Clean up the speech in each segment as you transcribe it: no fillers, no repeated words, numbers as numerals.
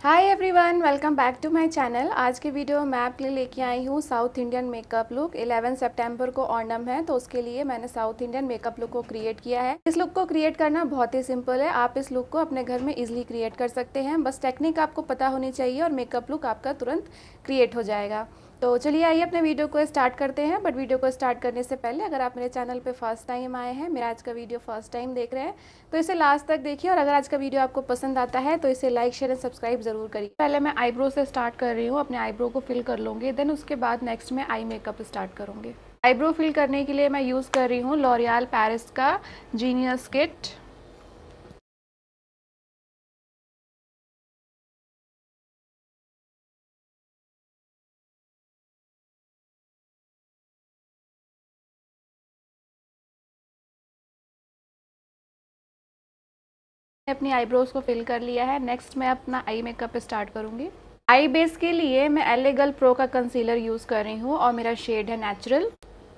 Hi everyone, welcome back to my channel. आज के video में मैं आपके लिए लेके आई हूँ साउथ इंडियन मेकअप लुक। 11 सितंबर को ओणम है, तो उसके लिए मैंने साउथ इंडियन मेकअप लुक को क्रिएट किया है। इस लुक को क्रिएट करना बहुत ही सिंपल है। आप इस लुक को अपने घर में इजीली क्रिएट कर सकते हैं। बस टेक्निक आपको पता होनी चाहिए और मेकअप लुक आपका तुरंत क्रिएट हो जाएगा। तो चलिए आइए अपने वीडियो को स्टार्ट करते हैं। बट वीडियो को स्टार्ट करने से पहले अगर आप मेरे चैनल पे फर्स्ट टाइम आए हैं, मेरा आज का वीडियो फर्स्ट टाइम देख रहे हैं, तो इसे लास्ट तक देखिए। और अगर आज का वीडियो आपको पसंद आता है तो इसे लाइक शेयर एंड सब्सक्राइब जरूर करिए। पहले मैं आईब्रो से स्टार्ट कर रही हूँ, अपने आईब्रो को फिल कर लूँगी। देन उसके बाद नेक्स्ट में आई मेकअप स्टार्ट करूँगी। आईब्रो फिल करने के लिए मैं यूज़ कर रही हूँ लॉरियल पेरिस का जीनियस किट। अपनी आईब्रोज को फिल कर लिया है। नेक्स्ट मैं अपना आई मेकअप स्टार्ट करूँगी। आई बेस के लिए मैं एलेगल प्रो का कंसीलर यूज़ कर रही हूँ और मेरा शेड है नेचुरल।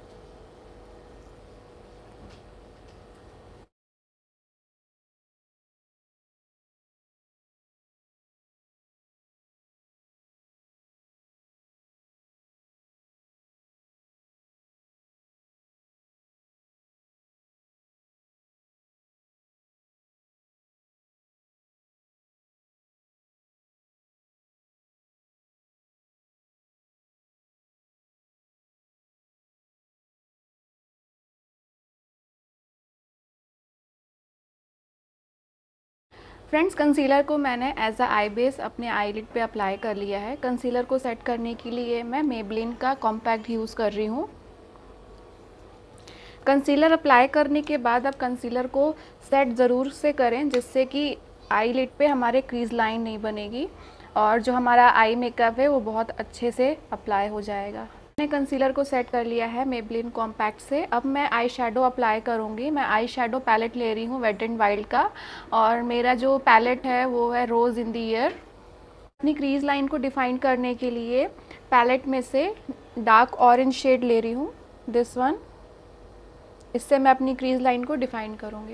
फ्रेंड्स, कंसीलर को मैंने एज अ आई बेस अपने आईलिड पे अप्लाई कर लिया है। कंसीलर को सेट करने के लिए मैं मेबलिन का कॉम्पैक्ट यूज़ कर रही हूँ। कंसीलर अप्लाई करने के बाद अब कंसीलर को सेट ज़रूर से करें, जिससे कि आईलिड पे हमारे क्रीज लाइन नहीं बनेगी और जो हमारा आई मेकअप है वो बहुत अच्छे से अप्लाई हो जाएगा। मैंने कंसीलर को सेट कर लिया है मेबलिन कॉम्पैक्ट से। अब मैं आई शेडो अप्लाई करूँगी। मैं आई शेडो पैलेट ले रही हूँ वेट एंड वाइल्ड का, और मेरा जो पैलेट है वो है रोज़ इन द ईयर। अपनी क्रीज लाइन को डिफाइन करने के लिए पैलेट में से डार्क ऑरेंज शेड ले रही हूँ, दिस वन। इससे मैं अपनी क्रीज लाइन को डिफाइन करूँगी।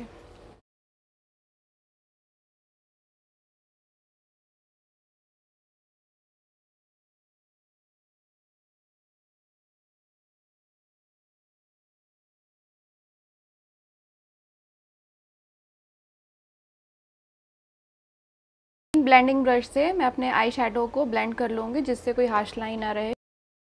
ब्लेंडिंग ब्रश से मैं अपने आई शेडो को ब्लेंड कर लूँगी, जिससे कोई हार्श लाइन ना रहे।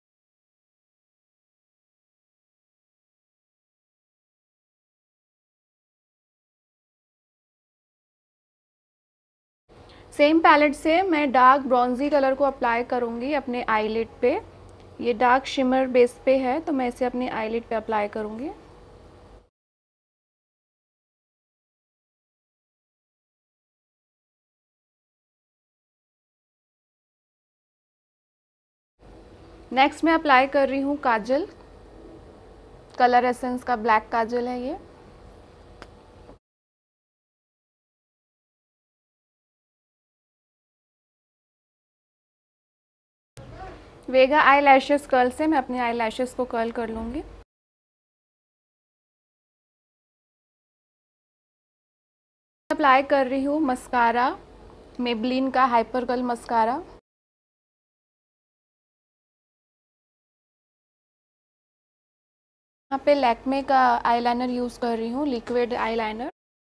सेम पैलेट से मैं डार्क ब्रॉन्जी कलर को अप्लाई करूँगी अपने आईलिड पे। ये डार्क शिमर बेस पे है, तो मैं इसे अपनी आईलिड पे अप्लाई करूँगी। नेक्स्ट मैं अप्लाई कर रही हूँ काजल। कलर एसेंस का ब्लैक काजल है ये। वेगा आई लैशेस कर्ल से मैं अपने आई लैशेस को कर्ल कर लूँगी। अप्लाई कर रही हूँ मस्कारा, मेबलिन का हाइपर कर्ल मस्कारा। यहाँ पे लैक्मे का आईलाइनर यूज़ कर रही हूँ, लिक्विड आईलाइनर।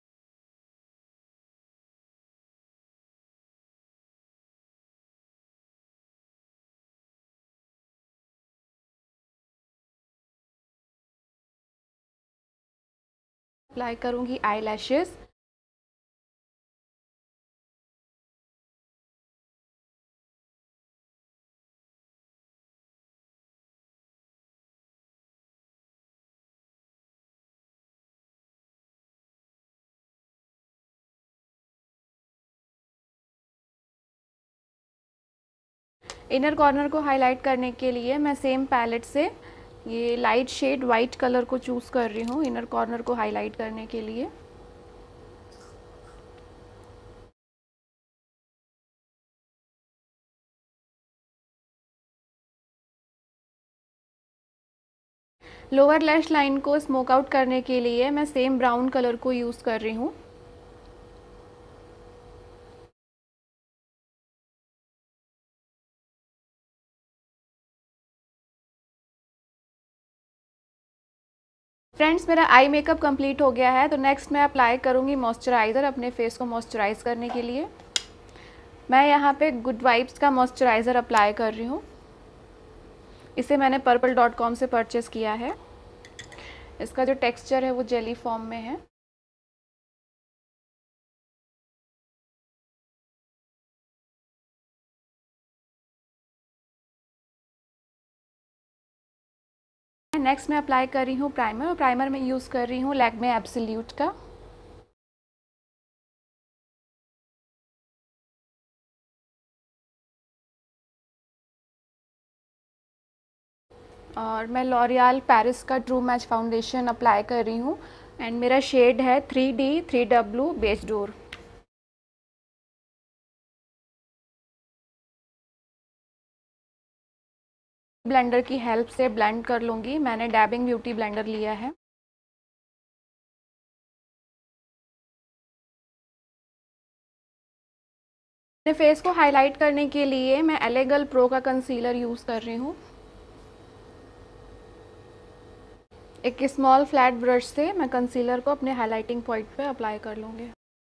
अप्लाई करूँगी आई लैशेस। इनर कॉर्नर को हाईलाइट करने के लिए मैं सेम पैलेट से ये लाइट शेड वाइट कलर को चूज़ कर रही हूँ इनर कॉर्नर को हाईलाइट करने के लिए। लोअर लैश लाइन को स्मोक आउट करने के लिए मैं सेम ब्राउन कलर को यूज़ कर रही हूँ। फ्रेंड्स, मेरा आई मेकअप कंप्लीट हो गया है। तो नेक्स्ट मैं अप्लाई करूँगी मॉइस्चराइज़र अपने फेस को मॉइस्चराइज़ करने के लिए। मैं यहाँ पे गुड वाइब्स का मॉइस्चराइज़र अप्लाई कर रही हूँ। इसे मैंने purple.com से परचेज़ किया है। इसका जो टेक्सचर है वो जेली फॉर्म में है। नेक्स्ट मैं अप्लाई कर रही हूँ प्राइमर। प्राइमर में यूज़ कर रही हूँ लैक्मे एब्सोल्यूट का। और मैं लॉरियल पेरिस का ट्रू मैच फाउंडेशन अप्लाई कर रही हूँ एंड मेरा शेड है 3D 3W बेज डोर। ब्लेंडर की हेल्प से ब्लेंड कर लूँगी। मैंने डैबिंग ब्यूटी ब्लेंडर लिया है। अपने फेस को हाईलाइट करने के लिए मैं एलेगल प्रो का कंसीलर यूज़ कर रही हूँ। एक स्मॉल फ्लैट ब्रश से मैं कंसीलर को अपने हाइलाइटिंग पॉइंट पे अप्लाई कर लूँगी।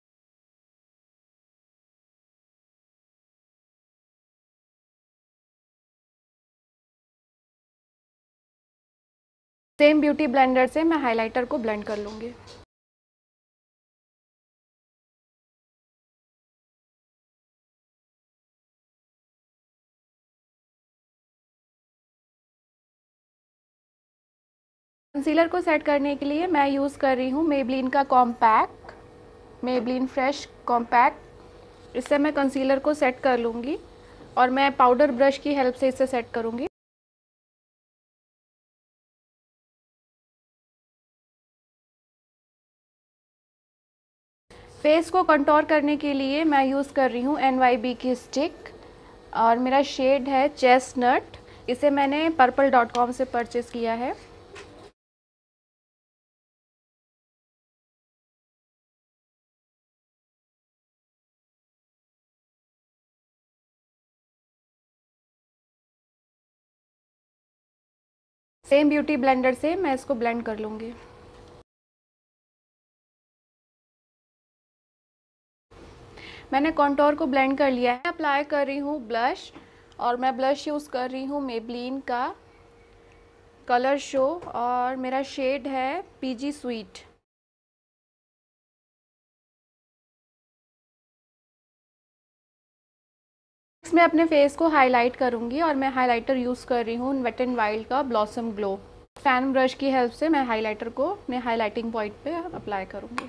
सेम ब्यूटी ब्लेंडर से मैं हाइलाइटर को ब्लेंड कर लूँगी। कंसीलर को सेट करने के लिए मैं यूज़ कर रही हूँ मेबलिन का कॉम्पैक्ट, मेबलिन फ्रेश कॉम्पैक्ट। इससे मैं कंसीलर को सेट कर लूँगी और मैं पाउडर ब्रश की हेल्प से इसे सेट करूँगी। फेस को कंटोर करने के लिए मैं यूज़ कर रही हूँ NYB की स्टिक और मेरा शेड है चेस्टनट। इसे मैंने purple.com से परचेज़ किया है। सेम ब्यूटी ब्लेंडर से मैं इसको ब्लेंड कर लूँगी। मैंने कॉन्टोर को ब्लेंड कर लिया है। अप्लाई कर रही हूँ ब्लश और मैं ब्लश यूज़ कर रही हूँ मेबलिन का कलर शो और मेरा शेड है PG स्वीट। मैं अपने फेस को हाईलाइट करूँगी और मैं हाइलाइटर यूज़ कर रही हूँ वेट एंड वाइल्ड का ब्लॉसम ग्लो। फैन ब्रश की हेल्प से मैं हाइलाइटर को अपने हाइलाइटिंग पॉइंट पे अप्लाई करूँगी।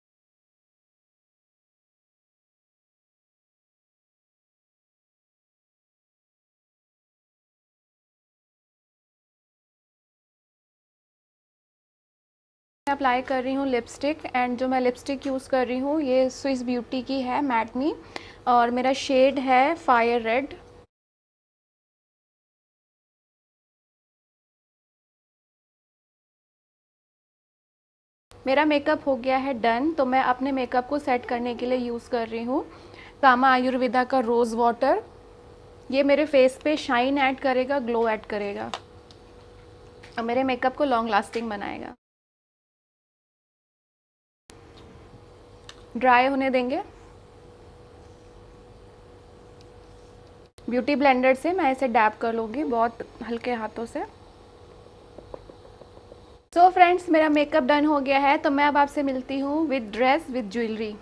मैं अप्लाई कर रही हूँ लिपस्टिक एंड जो मैं लिपस्टिक यूज़ कर रही हूँ ये स्विस ब्यूटी की है मैट मी और मेरा शेड है फायर रेड। मेरा मेकअप हो गया है डन। तो मैं अपने मेकअप को सेट करने के लिए यूज़ कर रही हूँ कामा आयुर्वेदा का रोज़ वाटर। ये मेरे फेस पे शाइन ऐड करेगा, ग्लो ऐड करेगा और मेरे मेकअप को लॉन्ग लास्टिंग बनाएगा। ड्राई होने देंगे। ब्यूटी ब्लेंडर से मैं इसे डैप कर लूँगी बहुत हल्के हाथों से। सो फ्रेंड्स, मेरा मेकअप डन हो गया है। तो मैं अब आपसे मिलती हूँ with dress with jewellery.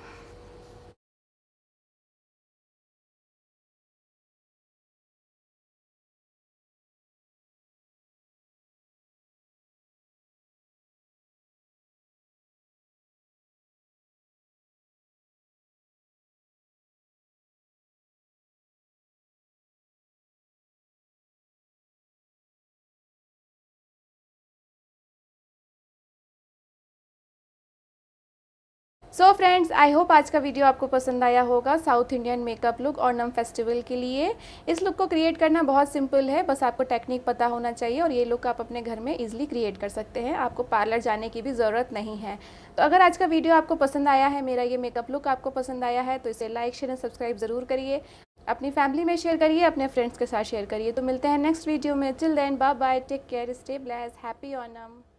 So friends, I hope आज का वीडियो आपको पसंद आया होगा। South Indian makeup look Onam festival के लिए इस लुक को क्रिएट करना बहुत सिंपल है। बस आपको टेक्निक पता होना चाहिए और ये लुक आप अपने घर में इजीली क्रिएट कर सकते हैं। आपको पार्लर जाने की भी ज़रूरत नहीं है। तो अगर आज का वीडियो आपको पसंद आया है, मेरा ये मेकअप लुक आपको पसंद आया है, तो इसे लाइक शेयर एंड सब्सक्राइब ज़रूर करिए। अपनी फैमिली में शेयर करिए, अपने फ्रेंड्स के साथ शेयर करिए। तो मिलते हैं नेक्स्ट वीडियो में। Till then bye bye, take care, stay blessed, happy Onam.